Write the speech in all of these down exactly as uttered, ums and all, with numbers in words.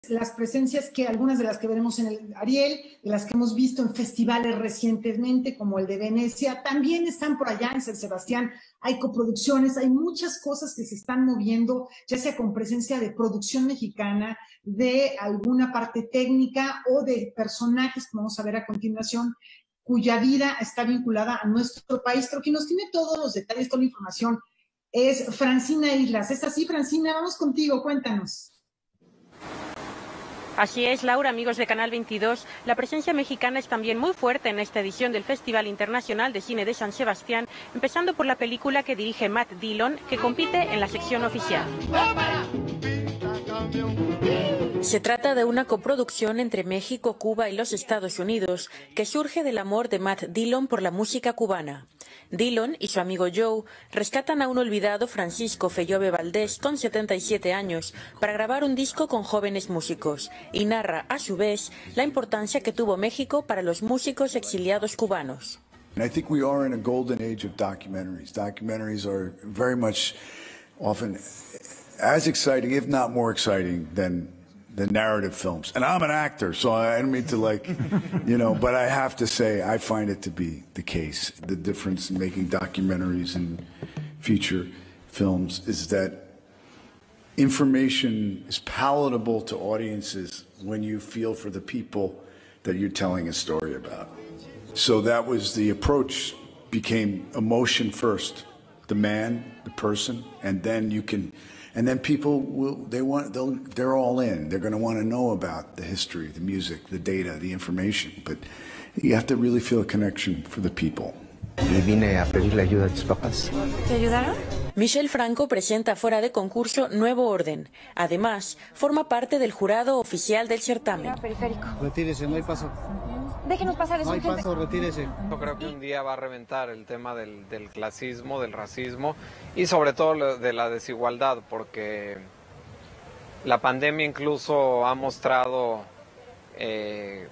las presencias que algunas de las que veremos en el Ariel, de las que hemos visto en festivales recientemente como el de Venecia, también están por allá en San Sebastián. Hay coproducciones, hay muchas cosas que se están moviendo, ya sea con presencia de producción mexicana, de alguna parte técnica o de personajes que vamos a ver a continuación, cuya vida está vinculada a nuestro país. Pero quien nos tiene todos los detalles, toda la información, es Francina Islas. ¿Es así, Francina? Vamos contigo, cuéntanos. Así es, Laura, amigos de Canal veintidós. La presencia mexicana es también muy fuerte en esta edición del Festival Internacional de Cine de San Sebastián, empezando por la película que dirige Matt Dillon, que compite en la sección oficial. Se trata de una coproducción entre México, Cuba y los Estados Unidos, que surge del amor de Matt Dillon por la música cubana. Dillon y su amigo Joe rescatan a un olvidado Francisco Fellove Valdés, con setenta y siete años, para grabar un disco con jóvenes músicos, y narra, a su vez, la importancia que tuvo México para los músicos exiliados cubanos. I think we are in a golden age of documentaries. Documentaries are very much often as exciting, if not more exciting, than the narrative films. And I'm an actor, so I don't mean to like, you know, but I have to say I find it to be the case. The difference in making documentaries and feature films is that information is palatable to audiences when you feel for the people that you're telling a story about. So that was the approach, became emotion first, the man, the person, and then you can, and then people will, they want, they'll, they're all in. They're going to want to know about the history, the music, the data, the information, but you have to really feel a connection for the people. Le vine a pedirle ayuda a tus papás. ¿Te ayudaron? Michelle Franco presenta fuera de concurso Nuevo Orden. Además, forma parte del jurado oficial del certamen. Periférico. Retírese, no hay paso. Déjenos pasar, es No hay urgente. paso, retírese. Yo creo que un día va a reventar el tema del, del clasismo, del racismo y sobre todo de la desigualdad, porque la pandemia incluso ha mostrado eh,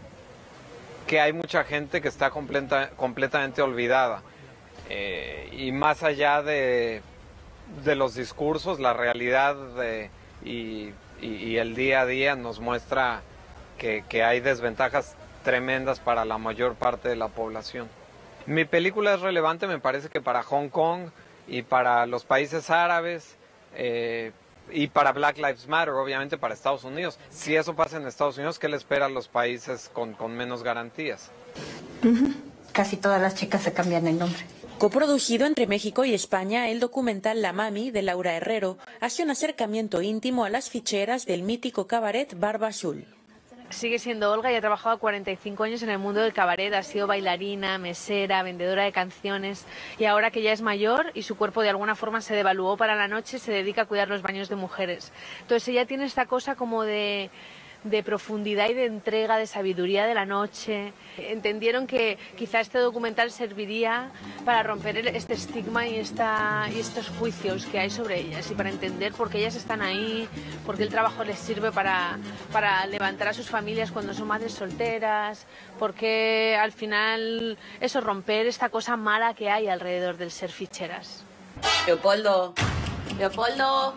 que hay mucha gente que está completa, completamente olvidada. Eh, y más allá de, de los discursos, la realidad de, y, y, y el día a día nos muestra que, que hay desventajas tremendas para la mayor parte de la población. Mi película es relevante, me parece que para Hong Kong y para los países árabes eh, y para Black Lives Matter, obviamente para Estados Unidos. Si eso pasa en Estados Unidos, ¿qué le espera a los países con, con menos garantías? Uh-huh. Casi todas las chicas se cambian el nombre. Coproducido entre México y España, el documental La Mami, de Laura Herrero, hace un acercamiento íntimo a las ficheras del mítico cabaret Barba Azul. Sigue siendo Olga y ha trabajado cuarenta y cinco años en el mundo del cabaret, ha sido bailarina, mesera, vendedora de canciones y ahora que ya es mayor y su cuerpo de alguna forma se devaluó para la noche, se dedica a cuidar los baños de mujeres. Entonces ella tiene esta cosa como de, de profundidad y de entrega, de sabiduría de la noche. Entendieron que quizá este documental serviría para romper este estigma y, esta, y estos juicios que hay sobre ellas y para entender por qué ellas están ahí, por qué el trabajo les sirve para, para levantar a sus familias cuando son madres solteras, por qué al final eso, romper esta cosa mala que hay alrededor del ser ficheras. Leopoldo, Leopoldo.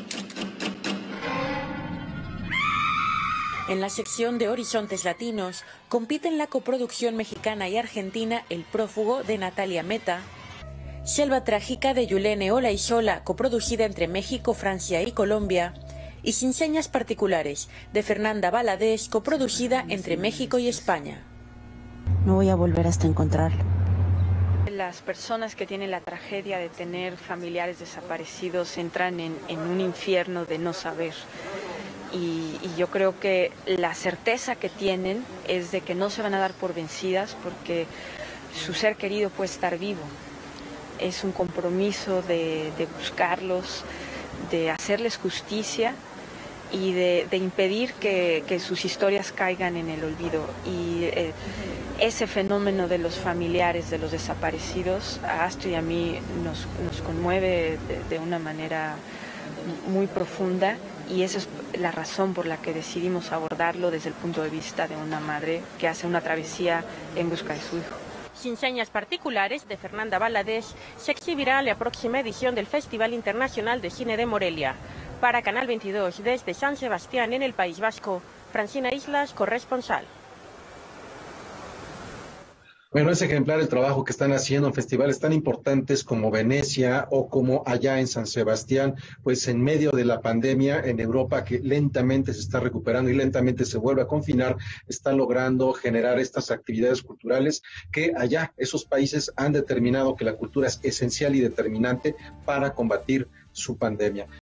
En la sección de Horizontes Latinos compiten la coproducción mexicana y argentina El Prófugo, de Natalia Meta, Selva Trágica, de Yulene Olaizola, coproducida entre México, Francia y Colombia, y Sin Señas Particulares, de Fernanda Valadez, coproducida entre México y España. No voy a volver hasta encontrarlo. Las personas que tienen la tragedia de tener familiares desaparecidos entran en, en un infierno de no saber. Y, y yo creo que la certeza que tienen es de que no se van a dar por vencidas porque su ser querido puede estar vivo. Es un compromiso de, de buscarlos, de hacerles justicia y de, de impedir que, que sus historias caigan en el olvido. Y eh, ese fenómeno de los familiares de los desaparecidos a Astrid y a mí nos, nos conmueve de, de una manera muy profunda. Y esa es la razón por la que decidimos abordarlo desde el punto de vista de una madre que hace una travesía en busca de su hijo. Sin Señas Particulares, de Fernanda Valadez, se exhibirá en la próxima edición del Festival Internacional de Cine de Morelia. Para Canal veintidós, desde San Sebastián, en el País Vasco, Francina Islas, corresponsal. Bueno, es ejemplar el trabajo que están haciendo en festivales tan importantes como Venecia o como allá en San Sebastián, pues en medio de la pandemia en Europa, que lentamente se está recuperando y lentamente se vuelve a confinar, está logrando generar estas actividades culturales que allá esos países han determinado que la cultura es esencial y determinante para combatir su pandemia.